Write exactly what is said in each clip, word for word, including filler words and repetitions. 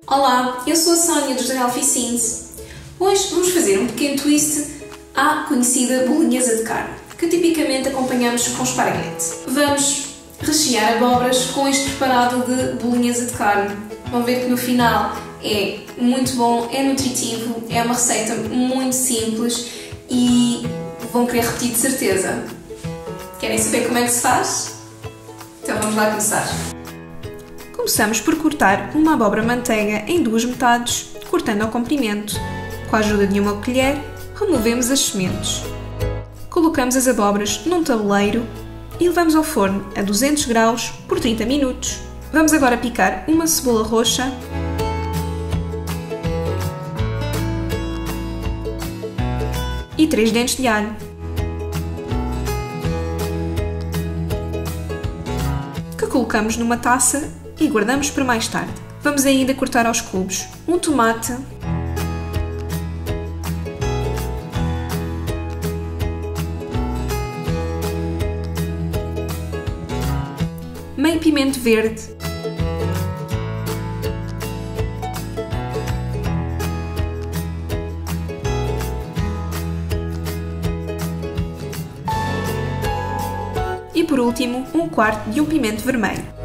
Olá, eu sou a Sónia dos The Healthy Scenes. Hoje vamos fazer um pequeno twist à conhecida bolonhesa de carne, que tipicamente acompanhamos com esparguete. Vamos rechear abóboras com este preparado de bolonhesa de carne. Vão ver que no final é muito bom, é nutritivo, é uma receita muito simples e vão querer repetir de certeza. Querem saber como é que se faz? Então vamos lá começar. Começamos por cortar uma abóbora manteiga em duas metades, cortando ao comprimento. Com a ajuda de uma colher, removemos as sementes. Colocamos as abóboras num tabuleiro e levamos ao forno a duzentos graus por trinta minutos. Vamos agora picar uma cebola roxa e três dentes de alho, que colocamos numa taça e guardamos para mais tarde. Vamos ainda cortar aos cubos um tomate, meio pimento verde, e por último um quarto de um pimento vermelho.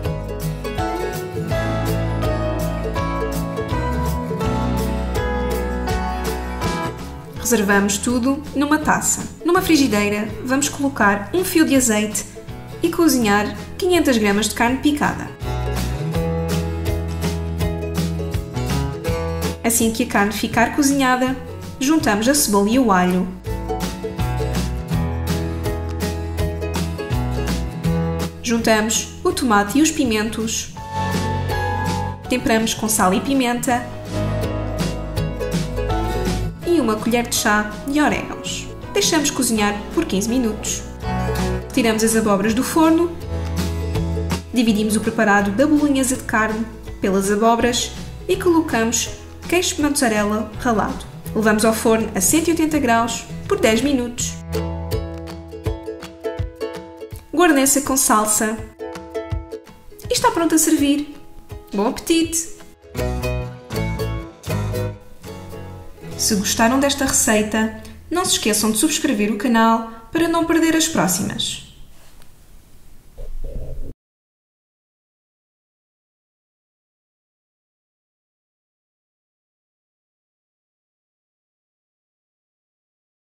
Reservamos tudo numa taça. Numa frigideira, vamos colocar um fio de azeite e cozinhar quinhentas gramas de carne picada. Assim que a carne ficar cozinhada, juntamos a cebola e o alho. Juntamos o tomate e os pimentos. Temperamos com sal e pimenta. E uma colher de chá de orégãos. Deixamos cozinhar por quinze minutos. Tiramos as abóboras do forno. Dividimos o preparado da bolonhesa de carne pelas abóboras e colocamos queijo de mozzarella ralado. Levamos ao forno a cento e oitenta graus por dez minutos. Guarneça com salsa. E está pronto a servir. Bom apetite! Se gostaram desta receita, não se esqueçam de subscrever o canal para não perder as próximas.